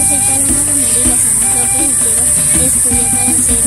soy Paloma Romero y Lozano López y quiero estudiar para ser